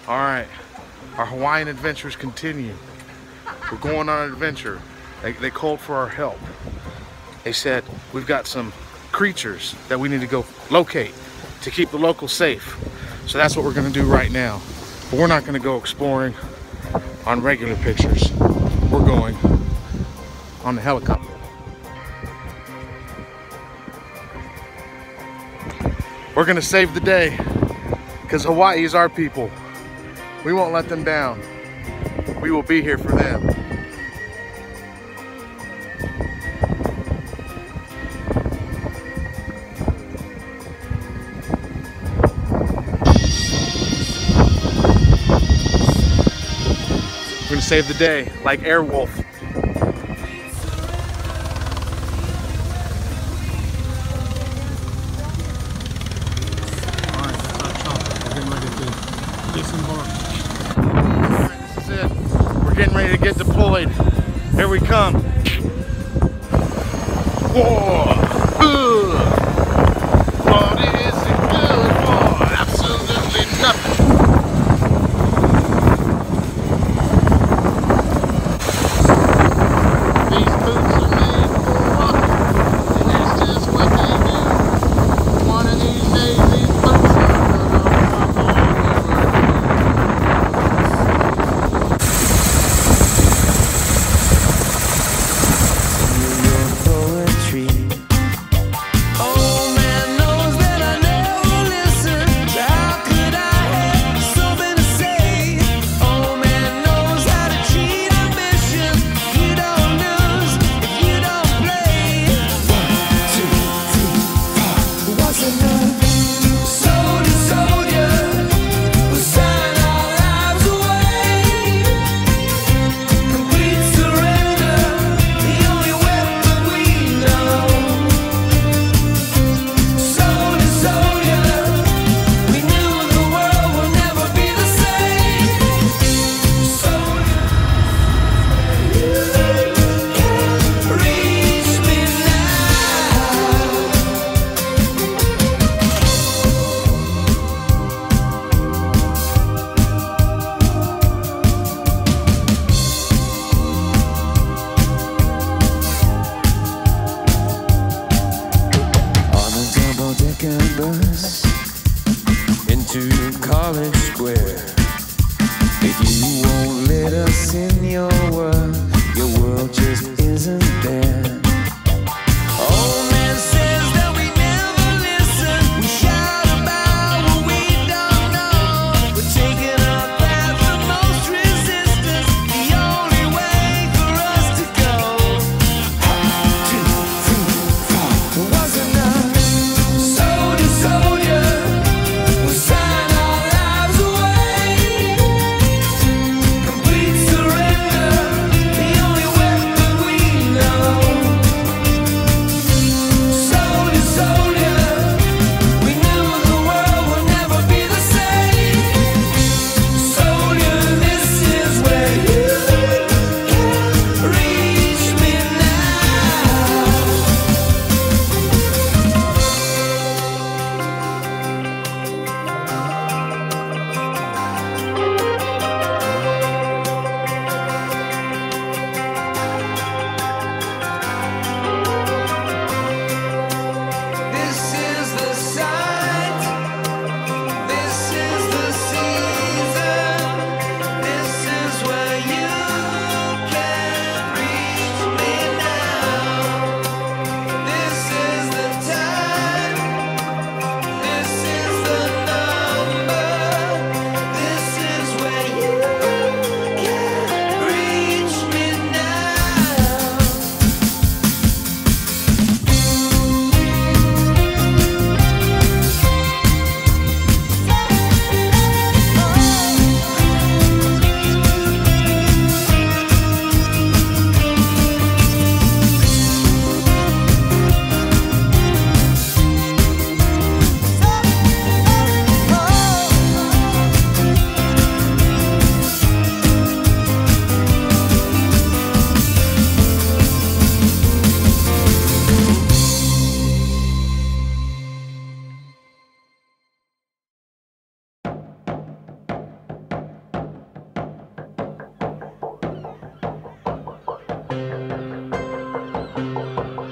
All right, our Hawaiian adventures continue. We're going on an adventure. They called for our help. They said, we've got some creatures that we need to go locate to keep the locals safe. So that's what we're gonna do right now. But we're not gonna go exploring on regular pictures. We're going on the helicopter. We're gonna save the day because Hawaii is our people. We won't let them down. We will be here for them. We're gonna save the day like Airwolf. Getting ready to get deployed. Here we come. Whoa. What is it good for? Absolutely nothing. These boots are made for walking, and that's just what they do. One of these days, these boots are gonna walk all bus into College Square. If you won't let us in your world just isn't there. Old man says that we never listen. We shout about what we don't know. We're taking our path of most resistance, the only way for us to go. 1, 2, 3, 4 was enough. Soldier, soldier, we sign our lives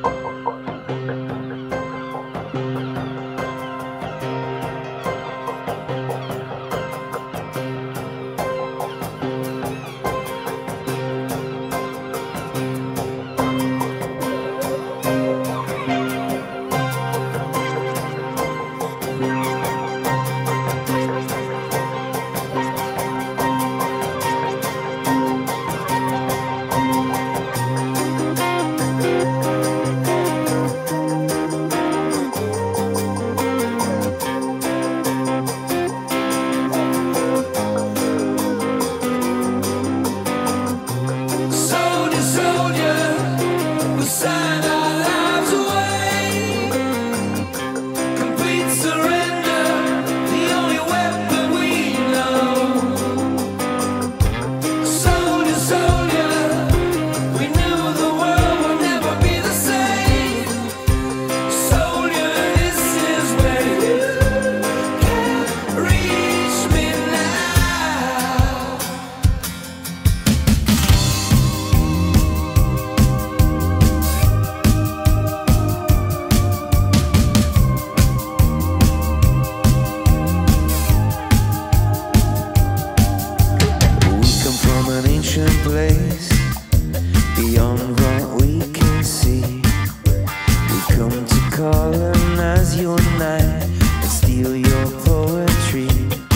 place beyond what we can see. We come to colonize your night and steal your poetry.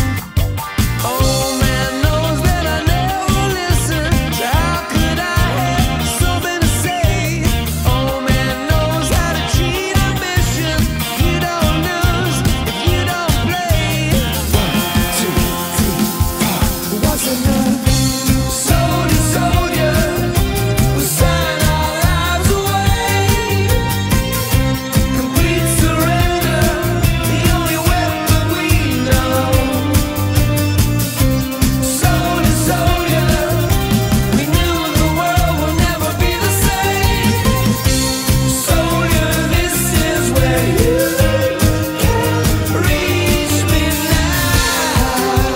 Oh, man knows that I never listen. How could I have something to say? Oh, man knows how to cheat ambition. You don't lose if you don't play. 1, 2, 3, 4. What's enough? Soldier, soldier, we sign our lives away. Complete surrender, the only weapon we know. Soldier, soldier, we knew the world will never be the same. Soldier, this is where you can reach me now.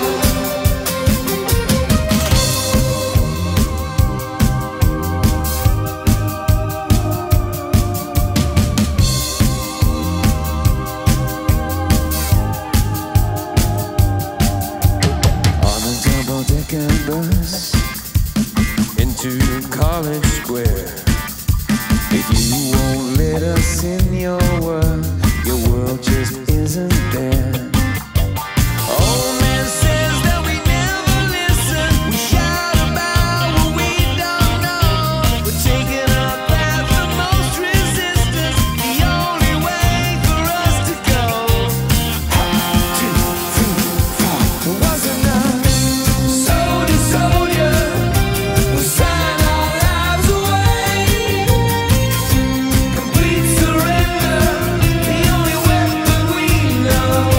On a double-decker bus into College Square. If you won't let us in your world just isn't there. Old man says that we never listen. We shout about what we don't know. We're taking a path of most resistance, the only way for us to go. 1, 2, 3, 4. Was enough. Soldier, soldier, we sign our lives away. Complete surrender, the only weapon we know.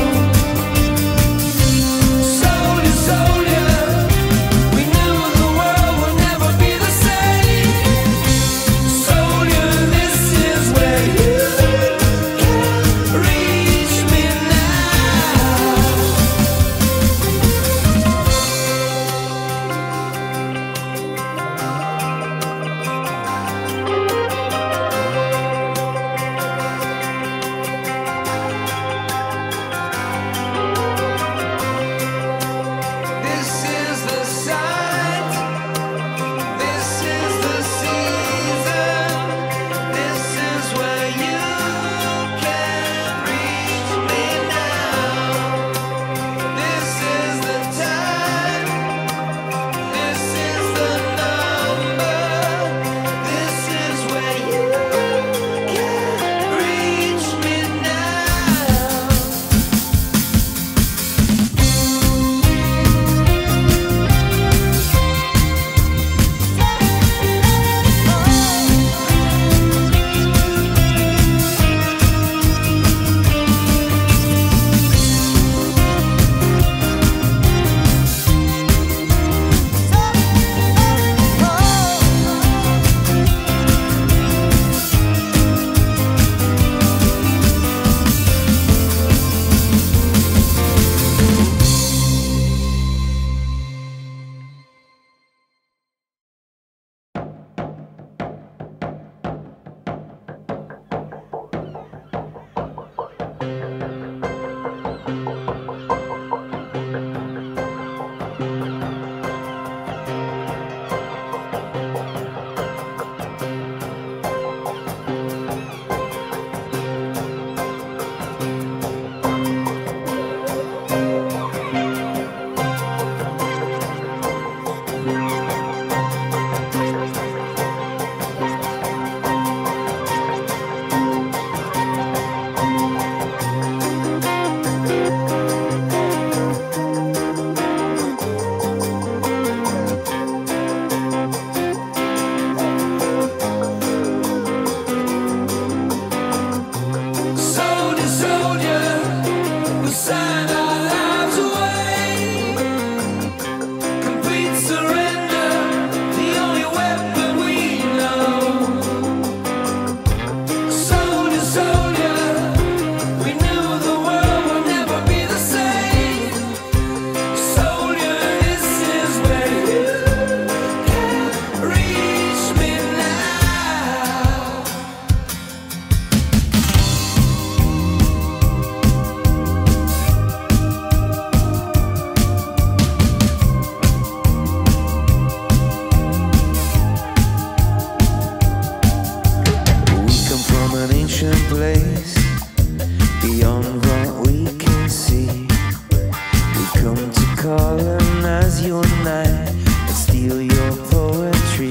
hiding place beyond what we can see. We come to colonize your night and steal your poetry.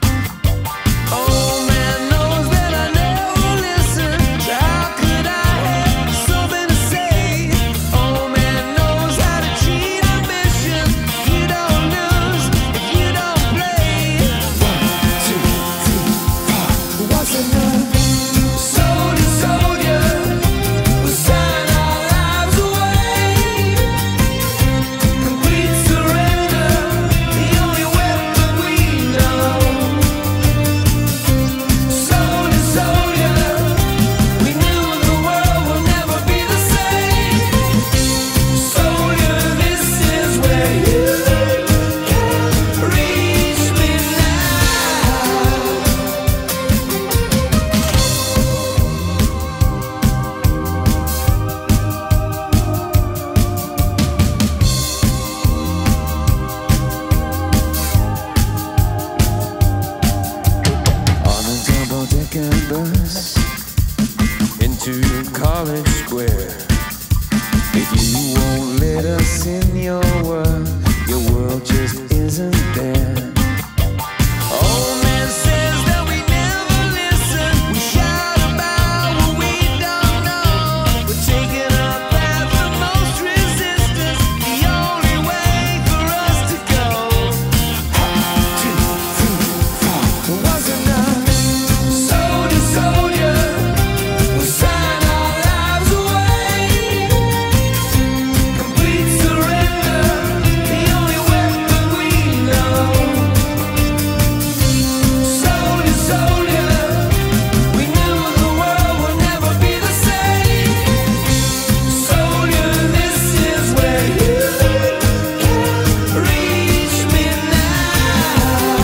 Oh, man knows that I never listen. How could I have something to say? Oh, man knows how to cheat ambition. You don't lose if you don't play. 1, 2, 3, 4. What's enough? Soldier, soldier, we'll sign our lives away. Complete surrender, the only weapon we know. Soldier, soldier, we knew the world will never be the same. Soldier, this is where you can reach me now. On a double-decker bus into College Square. If you won't let us in your world just isn't there. Old man says that we never listen. We shout about what we don't know. We're taking a path of most resistance, the only way for us to go. 1, 2, 3, 4. Was enough. Soldier, soldier, we'll sign our lives away. Complete surrender, the only weapon we know. Soldier, soldier, we knew the world would never be the same. Soldier, this is where you can reach me now.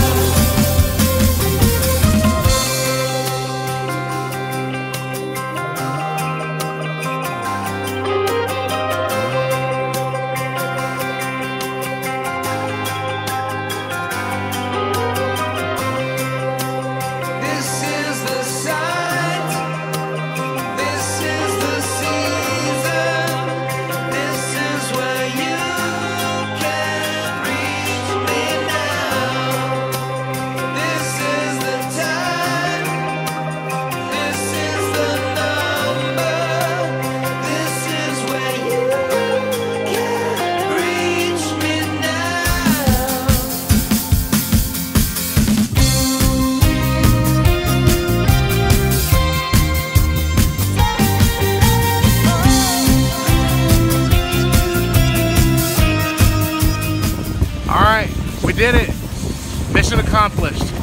This is the sight, this is the season, this is where you can reach me now. This is the time, this is the number, this is where you can reach me now. All right, we did it. Mission accomplished.